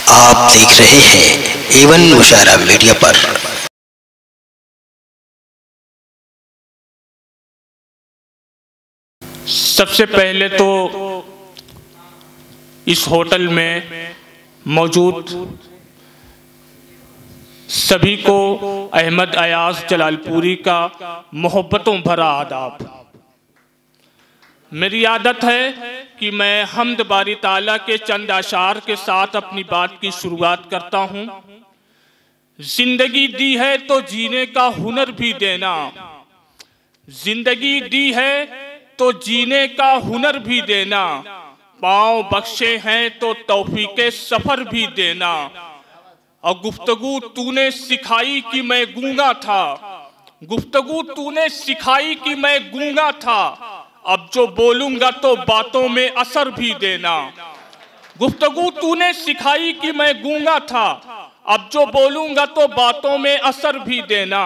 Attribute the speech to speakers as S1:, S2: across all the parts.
S1: आप देख रहे हैं एवन मुशायरा मीडिया पर।
S2: सबसे पहले तो इस होटल में मौजूद सभी को अहमद अयाज जलालपुरी का मोहब्बतों भरा आदाब। मेरी आदत है कि मैं हम्द बारी ताला के चंद अशार के साथ अपनी बात की शुरुआत करता हूँ। जिंदगी दी है तो जीने का हुनर भी देना, जिंदगी दी है तो जीने का हुनर भी देना, पाँव बख्शे हैं तो तौफीके सफर भी देना। और गुफ्तगू तूने सिखाई कि मैं गूंगा था, गुफ्तगू तूने सिखाई कि मैं गूंगा था, अब जो बोलूंगा तो बातों में असर भी देना। गुफ्तगू तूने सिखाई कि मैं गूंगा था, अब जो बोलूंगा तो बातों में असर भी देना।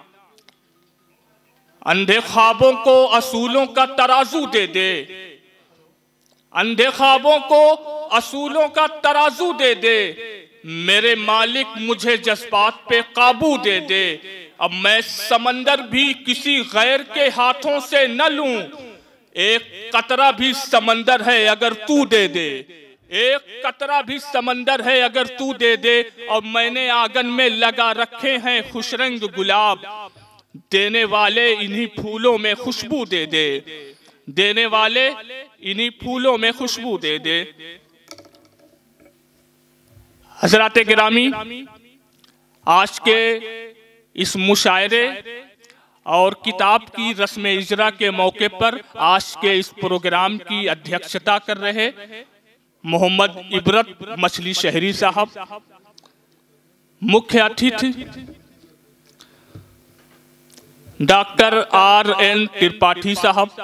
S2: अंधे ख्वाबों को असूलों का तराजू दे दे, अंधे ख्वाबों को असूलों का तराजू दे दे, मेरे मालिक मुझे जज्बात पे काबू दे दे। अब मैं समंदर भी किसी गैर के हाथों से न लूं, एक कतरा भी समंदर है अगर तू दे दे, एक कतरा भी समंदर है अगर तू दे दे। और मैंने आंगन में लगा रखे हैं खुशरंग गुलाब, देने वाले इन्हीं फूलों में खुशबू दे दे, देने वाले इन्हीं फूलों में खुशबू दे दे। हज़रात गिरामी, आज के इस मुशायरे और किताब की रस्म इजरा के मौके पर आज के इस प्रोग्राम की अध्यक्षता कर रहे मोहम्मद इबरत मछली शहरी साहब, मुख्य अतिथि डॉक्टर RN त्रिपाठी साहब,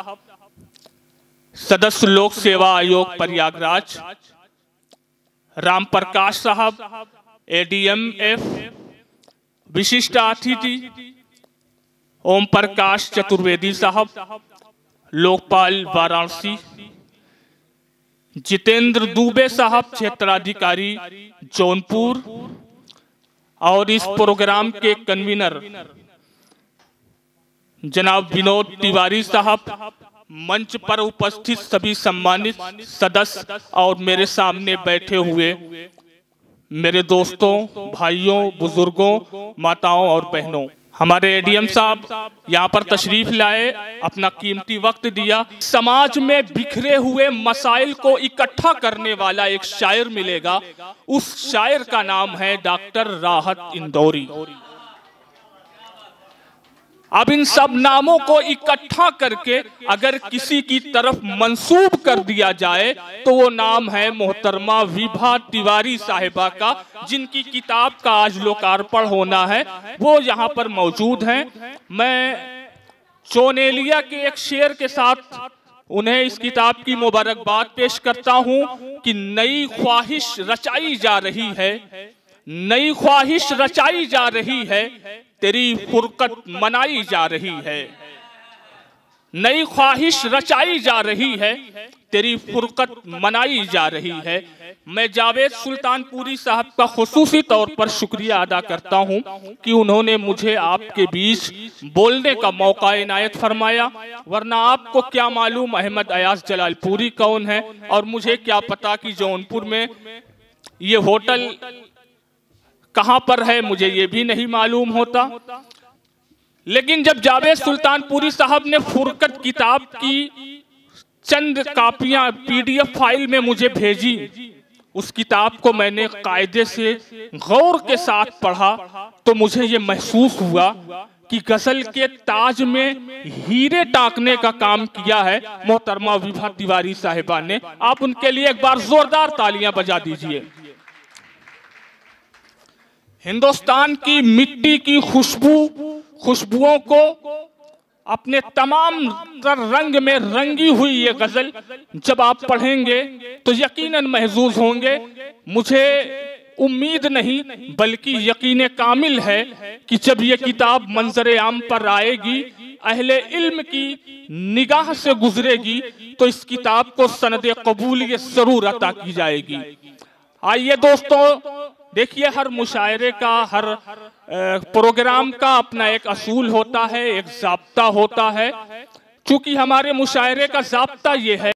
S2: सदस्य लोक सेवा आयोग प्रयागराज राम प्रकाश साहब ADMF, विशिष्ट अतिथि ओम प्रकाश चतुर्वेदी साहब लोकपाल वाराणसी, जितेंद्र दुबे साहब क्षेत्राधिकारी जौनपुर, और इस प्रोग्राम के कन्वीनर जनाब विनोद तिवारी साहब, मंच पर उपस्थित सभी सम्मानित सदस्य और मेरे सामने बैठे हुए मेरे दोस्तों, भाइयों, बुजुर्गों, माताओं और बहनों। हमारे ADM साहब यहाँ पर तशरीफ लाए, अपना कीमती वक्त दिया। समाज में बिखरे हुए मसाइल को इकट्ठा करने वाला एक शायर मिलेगा, उस शायर का नाम है डॉक्टर राहत इंदौरी। अब इन सब नामों को इकट्ठा करके अगर किसी की तरफ मंसूब कर दिया जाए तो वो नाम है मोहतरमा विभा तिवारी साहिबा का, जिनकी किताब का आज लोकार्पण होना है। वो यहाँ पर मौजूद हैं। मैं चोनेलिया के एक शेर के साथ उन्हें इस किताब की मुबारकबाद पेश करता हूँ कि नई ख्वाहिश रचाई जा रही है, नई ख्वाहिश रचाई जा रही है, तेरी फुरकत मनाई जा रही है, नई ख्वाहिश रचाई जा रही है, तेरी फुरकत मनाई जा रही है। मैं जावेद सुल्तानपुरी साहब का खुसूसी तौर पर शुक्रिया अदा करता हूं कि उन्होंने मुझे आपके बीच बोलने का मौका इनायत फरमाया, वरना आपको क्या मालूम अहमद अयाज जलालपुरी कौन है, और मुझे क्या पता कि जौनपुर में ये होटल कहां पर है, मुझे ये भी नहीं मालूम होता। लेकिन जब जावेद सुल्तानपुरी साहब ने फुरकत किताब की चंद कापियां PDF फाइल में मुझे भेजी, उस किताब को मैंने कायदे से गौर के साथ पढ़ा तो मुझे ये महसूस हुआ कि गजल के ताज में हीरे टांकने का काम किया है मोहतरमा विभा तिवारी साहिबा ने। आप उनके लिए एक बार जोरदार तालियां बजा दीजिए। हिंदुस्तान की मिट्टी की खुशबुओं को अपने तमाम रंग में रंगी हुई ये गजल जब आप पढ़ेंगे तो यकीनन महजूज होंगे। मुझे उम्मीद नहीं बल्कि यकीन कामिल है कि जब ये किताब मंजर आम पर आएगी, अहले इल्म की निगाह से गुजरेगी, तो इस किताब को सनद कबूलियत जरूर अता की जाएगी। आइए दोस्तों, देखिए हर मुशायरे का, हर प्रोग्राम का अपना एक असूल होता है, एक ज़ाब्ता होता है। चूंकि हमारे मुशायरे का ज़ाब्ता ये है